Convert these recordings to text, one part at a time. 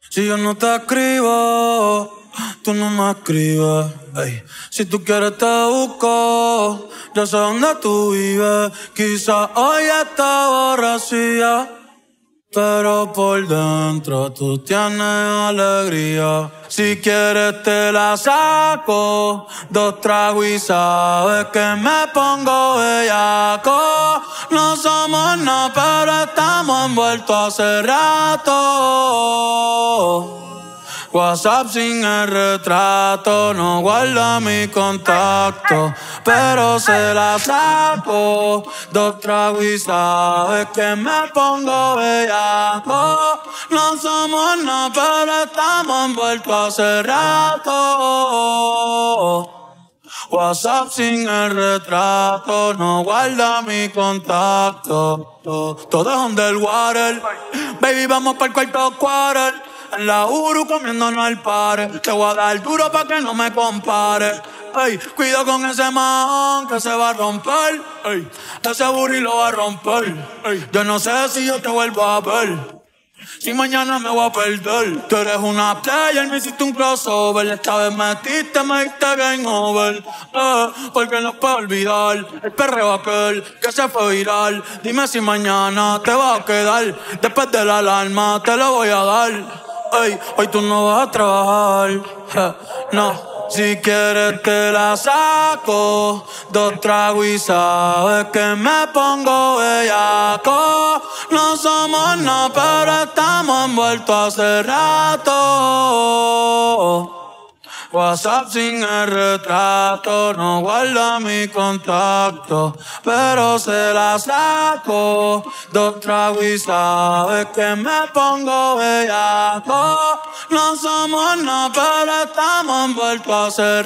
Si yo no te escribo, tú no me escribes. Ey. Si tú quieres te busco, yo sé dónde tú vives. Quizás hoy está aborrecida, pero por dentro tú tienes alegría. Si quieres te la saco, 2 tragos y sabes que me pongo bellaco. No somos nada, pero estamos envueltos hace rato. WhatsApp sin el retrato, no guarda mi contacto, pero se la saco, 2 tragos y sabes que me pongo bellaco. No somos nada, pero estamos envueltos hace rato. WhatsApp sin el retrato, no guarda mi contacto. Todo es underwater, baby, vamos pa'l cuarto quarter. En la Uru comiéndonos el pare. Te voy a dar duro pa' que no me compare. Ey, cuida con ese man que se va a romper. Ey, ese burri lo va a romper. Ey, yo no sé si yo te vuelvo a ver, si mañana me voy a perder. Tú eres una player, me hiciste un crossover. Esta vez me diste game over. Porque no puedo olvidar el perreo aquel que se fue viral. Dime si mañana te vas a quedar. Después de la alarma te lo voy a dar. Ey, hoy tú no vas a trabajar, no. Si quieres te la saco, 2 tragos y sabes que me pongo bellaco. No somos nada, pero estamos envueltos hace rato. WhatsApp sin el retrato, no guarda mi contacto, pero se la saco, 2 tragos y sabes que me pongo bellaco. No somos nada, pero estamos envueltos hace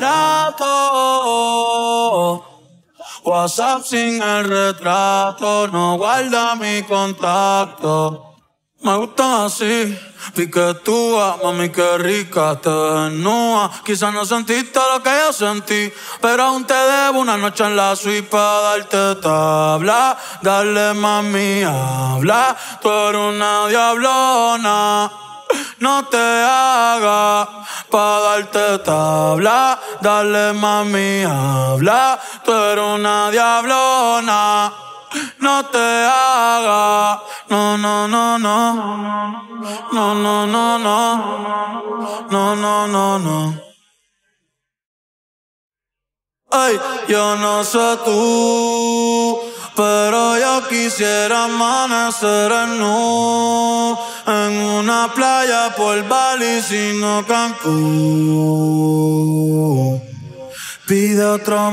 rato. WhatsApp sin el retrato, no guarda mi contacto. Me gustan así, piquetúa, mami qué rica te desnuda. Quizás no sentiste lo que yo sentí, pero aún te debo una noche en la suite pa' darte tabla. Dale mami, habla, tú eres una diablona. No te hagas pa' darte tabla. Dale mami, habla, tú eres una diablona. No te hagas, no, no, no, no, no, no, no, no, no, no, no, no. Ay, yo no sé tú, pero yo quisiera amanecer en nu, en una playa por Bali, sino Cancún. Pide otro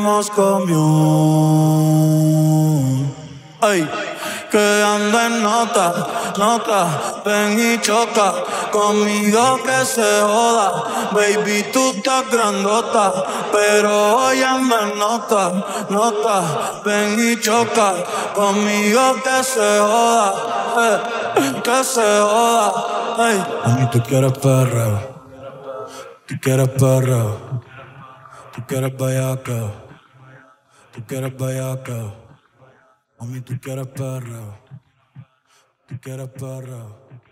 Moscow. Ay, que anda en nota, ven y choca conmigo que se joda. Baby, tú estás grandota, pero hoy anda en nota, ven y choca conmigo que se joda, que se joda. Ay, mami, tú quieres perreo, tú quieres perreo, tú quieres bellaqueo, tú quieres bellaqueo. Mami, tú quieres perreo, tú quieres perreo.